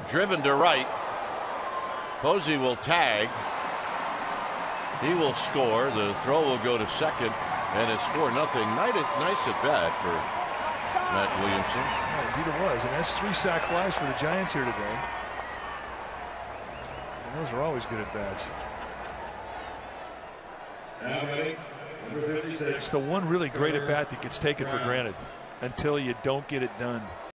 driven to right. Posey will tag. He will score. The throw will go to second, and it's 4-0. Nice at bat for Matt Williamson. Yeah, indeed it was, and that's 3 sac flies for the Giants here today. And those are always good at bats. It's the one really great at bat that gets taken for granted until you don't get it done.